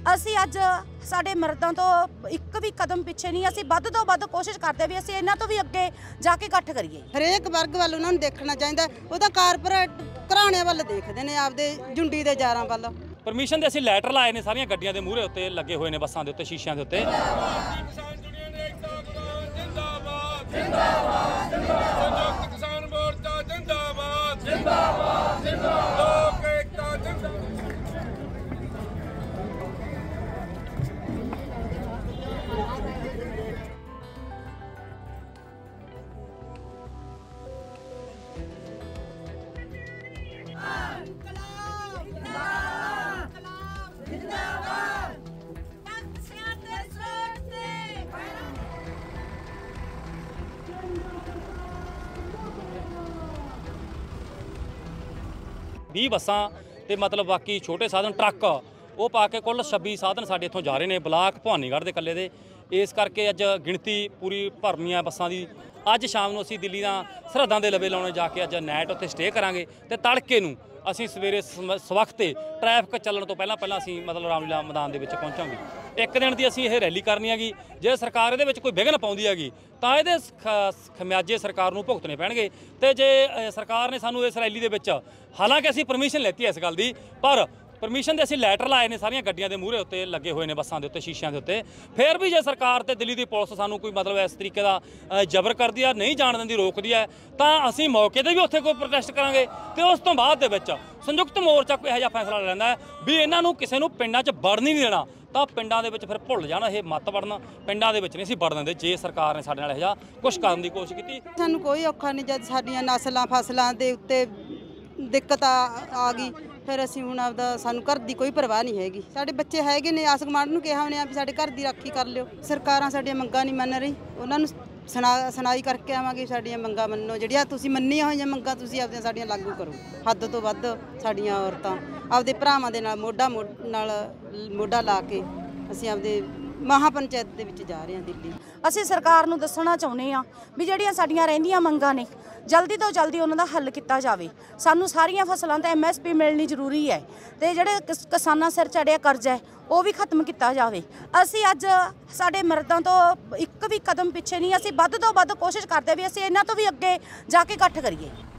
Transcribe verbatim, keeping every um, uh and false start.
ਅਸੀਂ ਅੱਜ ਸਾਡੇ ਮਰਦਾਂ ਤੋਂ ਇੱਕ ਵੀ ਕਦਮ ਪਿੱਛੇ ਨਹੀਂ। ਅਸੀਂ ਵੱਧ ਤੋਂ ਵੱਧ ਕੋਸ਼ਿਸ਼ ਕਰਦੇ ਵੀ ਅਸੀਂ ਇਹਨਾਂ ਤੋਂ ਵੀ ਅੱਗੇ ਜਾ ਕੇ ਇਕੱਠ ਕਰੀਏ। ਹਰੇਕ ਵਰਗ ਵੱਲ ਉਹਨਾਂ ਨੂੰ ਦੇਖਣਾ ਚਾਹੀਦਾ। ਉਹ ਤਾਂ ਕਾਰਪੋਰੇਟ ਘਰਾਣਿਆਂ ਵੱਲ ਦੇਖਦੇ ਨੇ, ਆਪਦੇ ਜੁੰਡੀ ਦੇ ਜਾਰਾਂ ਵੱਲ। ਪਰਮਿਸ਼ਨ ਦੇ ਅਸੀਂ ਲੈਟਰ ਲਾਏ ਨੇ, ਸਾਰੀਆਂ ਗੱਡੀਆਂ ਦੇ ਮੂਹਰੇ ਉੱਤੇ ਲੱਗੇ ਹੋਏ ਨੇ, ਬੱਸਾਂ ਦੇ ਉੱਤੇ, ਸ਼ੀਸ਼ਿਆਂ ਦੇ ਉੱਤੇ। ਵੀਹ ਬੱਸਾਂ ਤੇ मतलब बाकी छोटे साधन ट्रक वो पा के कुल छब्बी साधन साडे इत्थों जा रहे हैं ब्लाक भवानीगढ़ के कल्ले दे। इस करके अज गिणती पूरी भरनी है बसां दी। अज शाम नूं असीं दिल्ली दा सरहदां दे लवे लाउणे जाके अज नाइट उत्थे स्टे करांगे ते तड़के नूं असीं सवेरे सवखते ट्रैफिक चलण तो पहलां पहलां असीं मतलब रामलीला मैदान दे विच पहुंचांगे। एक दिन की असीं इह रैली करनी हैगी। जे सरकार इहदे विच कोई विघन पाउंदी हैगी तां इहदे खमियाजे सरकार नूं भुगतने पैणगे। ते जे सरकार ने सानूं इस रैली दे विच हालांकि असीं परमिशन लैती है इस गल दी, पर परमिशन दे असीं लैटर लाए ने, सारियां गड्डियां दे मूहरे उत्ते लगे हुए ने, बसां दे उत्ते, शीशियां दे उत्ते। फिर भी जे सरकार ते दिल्ली दी पुलिस सानूं कोई मतलब इस तरीके दा जबर करदी है, नहीं जाण दिंदी, रोकदी है, तां असीं मौके ते भी उत्थे कोई प्रोटेस्ट करांगे। ते उस तों बाद दे विच संयुक्त मोर्चा कोई इहो जिहा फैसला लैंदा है भी इन्हां नूं किसे नूं पिंडां 'च वड़न नहीं देना। ਤਾਂ ਪਿੰਡਾਂ ਦੇ ਵਿੱਚ ਫਿਰ ਭੁੱਲ ਜਾਣਾ ਇਹ ਮੱਤ ਵੜਨਾ। ਪਿੰਡਾਂ ਦੇ ਵਿੱਚ ਨਹੀਂ ਅਸੀਂ ਵੜਨ ਦਿੰਦੇ ਜੇ ਸਰਕਾਰ ਨੇ ਸਾਡੇ ਨਾਲ ਇਹ ਜਿਹਾ ਕੁਛ ਕਰਨ ਦੀ ਕੋਸ਼ਿਸ਼ ਕੀਤੀ। ਸਾਨੂੰ ਕੋਈ ਔਖਾ ਨਹੀਂ ਜਦ ਸਾਡੀਆਂ ਨਸਲਾਂ ਫਸਲਾਂ ਦੇ ਉੱਤੇ ਦਿੱਕਤ ਆ ਗਈ। ਫਿਰ ਅਸੀਂ ਹੁਣ ਆਪਦਾ ਸਾਨੂੰ ਘਰ ਦੀ ਕੋਈ ਪਰਵਾਹ ਨਹੀਂ ਹੈਗੀ। ਸਾਡੇ ਬੱਚੇ ਹੈਗੇ ਨੇ, ਆਸ ਗੁਆਂਢ ਨੂੰ ਕਿਹਾ ਹੋਣੇ ਆ ਵੀ ਸਾਡੇ ਘਰ ਦੀ ਰਾਖੀ ਕਰ ਲਿਓ। ਸਰਕਾਰਾਂ ਸਾਡੀਆਂ ਮੰਗਾਂ ਨਹੀਂ ਮੰਨ ਰਹੀ, ਉਹਨਾਂ ਨੂੰ ਸੁਣਾ ਸੁਣਾਈ ਕਰਕੇ ਆਵਾਂਗੇ ਸਾਡੀਆਂ ਮੰਗਾਂ ਮੰਨੋ। ਜਿਹੜੀਆਂ ਤੁਸੀਂ ਮੰਨੀਆਂ ਹੋਈਆਂ ਮੰਗਾਂ ਤੁਸੀਂ ਆਪਦੀਆਂ ਸਾਡੀਆਂ ਲਾਗੂ ਕਰੋ। ਹੱਦ ਤੋਂ ਵੱਧ ਸਾਡੀਆਂ ਔਰਤਾਂ ਆਪਦੇ ਭਰਾਵਾਂ ਦੇ ਨਾਲ ਮੋਢਾ ਨਾਲ ਮੋਢਾ ਲਾ ਕੇ ਅਸੀਂ ਆਪਦੇ ਮਹਾ ਪੰਚਾਇਤ ਦੇ ਵਿੱਚ ਜਾ ਰਹੇ ਹਾਂ ਦਿੱਲੀ। ਅਸੀਂ ਸਰਕਾਰ ਨੂੰ ਦੱਸਣਾ ਚਾਹੁੰਦੇ ਹਾਂ ਵੀ ਜਿਹੜੀਆਂ ਸਾਡੀਆਂ ਰਹਿੰਦੀਆਂ ਮੰਗਾਂ ਨੇ ਜਲਦੀ ਤੋਂ ਜਲਦੀ ਉਹਨਾਂ ਦਾ ਹੱਲ ਕੀਤਾ ਜਾਵੇ। ਸਾਨੂੰ ਸਾਰੀਆਂ ਫਸਲਾਂ ਤੇ ਐਮ ਐਸ ਪੀ ਮਿਲਣੀ ਜ਼ਰੂਰੀ ਹੈ ਤੇ ਜਿਹੜੇ ਕਿਸਾਨਾਂ ਸਿਰ ਚੜਿਆ ਕਰਜ਼ਾ ਹੈ ਉਹ ਵੀ ਖਤਮ ਕੀਤਾ ਜਾਵੇ। ਅਸੀਂ ਅੱਜ ਸਾਡੇ ਮਰਦਾਂ ਤੋਂ ਇੱਕ ਵੀ ਕਦਮ ਪਿੱਛੇ ਨਹੀਂ। ਅਸੀਂ ਵੱਧ ਤੋਂ ਵੱਧ ਕੋਸ਼ਿਸ਼ ਕਰਦੇ ਵੀ ਅਸੀਂ ਇਹਨਾਂ ਤੋਂ ਵੀ ਅੱਗੇ ਜਾ ਕੇ ਇਕੱਠ ਕਰੀਏ।